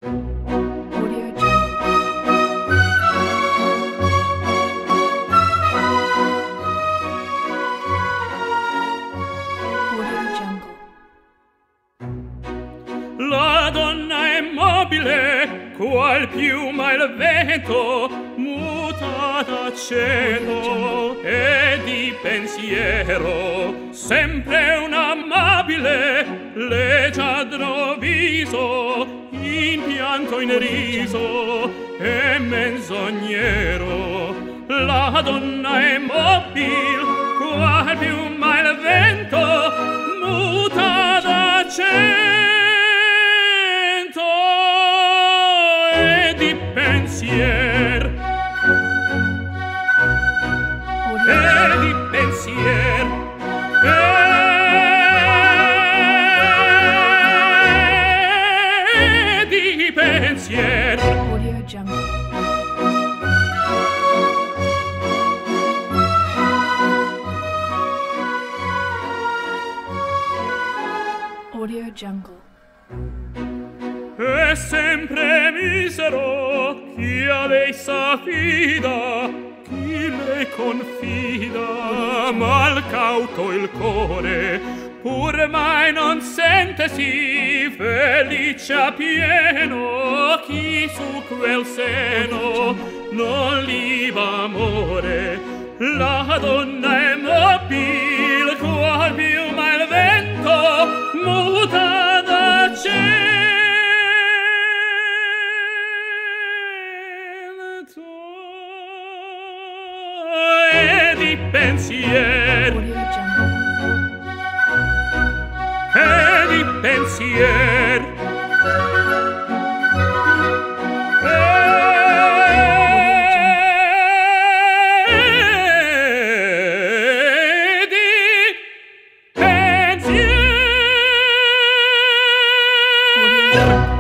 Audio Jungle. Audio Jungle. La donna è mobile, qual piuma il vento, muta d'aceto e di pensiero, sempre un amabile, leggiadro viso, in pianto in riso e menzognero. La donna è mobile, qual piuma il vento, muta d'aceto e di pensier e di pensier e di pensier. Audio Jungle. Audio Jungle. È sempre misero chi a lei s'affida, chi le confida, mal cauto il core, pur mai non sentesi felice a pieno, chi su quel seno non liva amore. La donna è mobile, qual piuma il vento, muta d'aceto e di pensier Audio Jungle. e di pensier e di pensier. Audio Jungle.